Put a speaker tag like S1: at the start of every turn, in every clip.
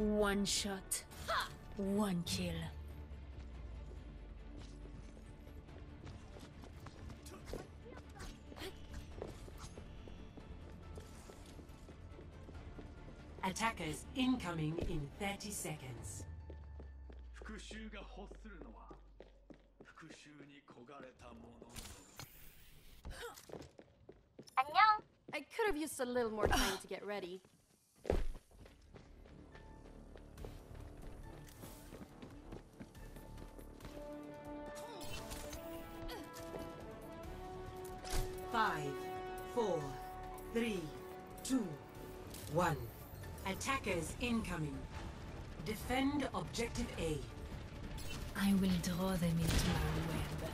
S1: One shot, one kill.
S2: Attackers incoming in 30 seconds.
S3: 復讐が欲するのは復讐に焦がれたもののみ。
S4: 안녕. I could have used a little more time to get ready.
S2: Five, four, three, two, one. Attackers incoming. Defend objective A.
S1: I will draw them into my web.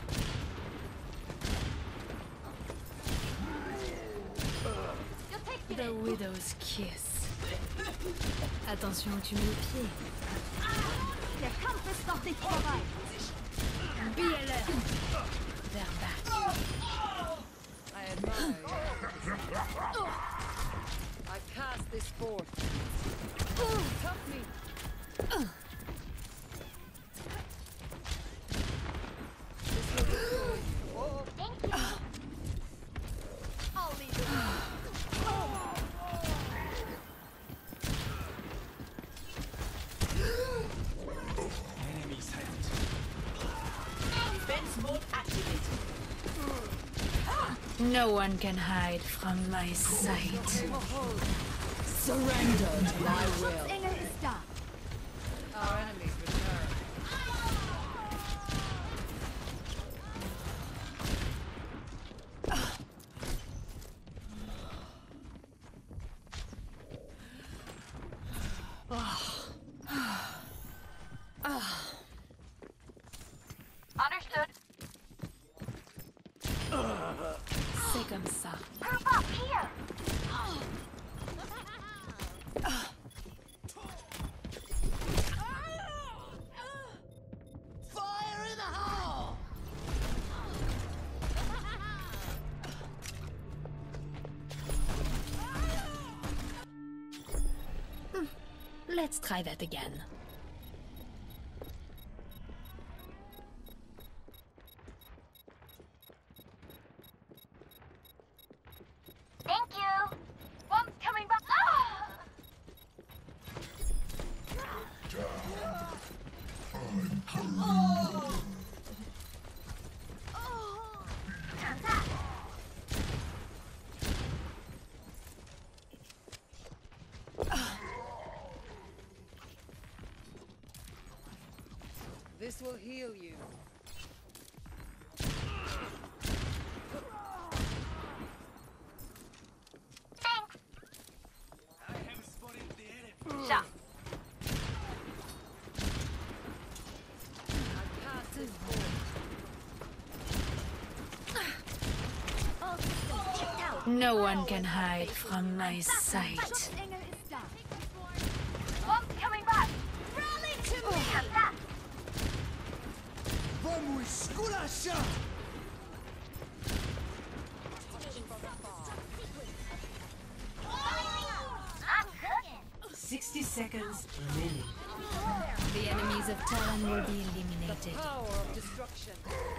S1: The Widow's Kiss. Attention où tu mets le pied.
S4: Der Kampf ist noch nicht vorbei.
S1: BLR. They're back.
S5: I admire you. I cast this forth. Tuck me. This will be good. Oh.
S4: Thank you.
S5: I'll lead the way.
S3: Enemy sighted.
S2: Defense mode activated.
S1: No one can hide from my sight.
S5: Surrender to my will.
S4: Engel ist da.
S5: Our enemies return.
S4: Understood.
S1: C'est comme ça.
S4: Group up here.
S5: Fire in the hole!
S1: Let's try that again.
S4: Thank you. One's coming back. Ah! 감사.
S5: This will heal you.
S4: Thanks.
S3: I have spotted the enemy.
S4: Shot.
S5: I cast this forth.
S4: All systems checked out.
S1: No one can hide from my sight.
S4: Engel ist da. One's coming back. Rally to me. 감사.
S3: Vamos esculachar!
S2: 60 seconds remaining.
S1: The enemies of Talon will be eliminated.
S5: Power of destruction.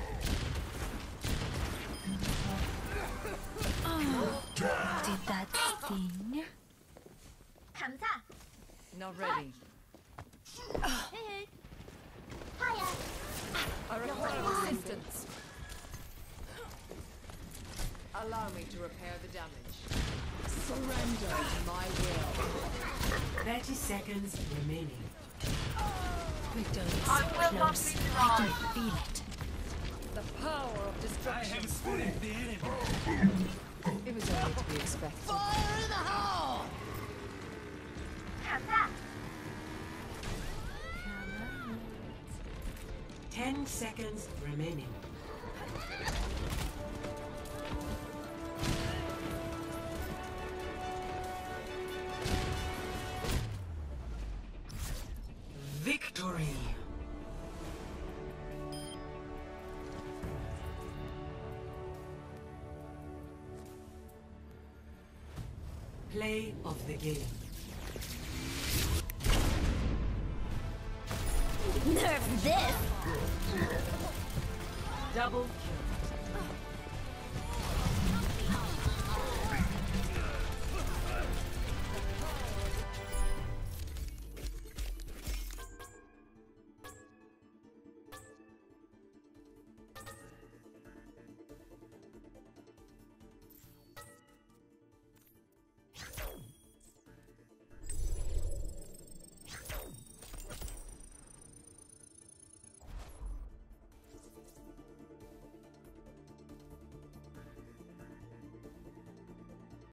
S1: Did that sting?
S4: 감사.
S5: Not ready.
S4: Hey. Hiya.
S5: I require assistance. Allow me to repair the damage. Surrender to my will.
S2: 30 seconds remaining.
S1: Victory is
S4: I
S1: so
S4: will not
S1: close.
S4: be
S1: I
S4: denied.
S1: can feel it.
S5: The power of
S3: I
S5: destruction.
S3: have spotted the enemy.
S5: It was only to be expected.
S3: Fire in the hole!
S4: 감사.
S2: 10 seconds remaining. Victory! Play of the game.
S4: Nerf this!
S2: Double kill.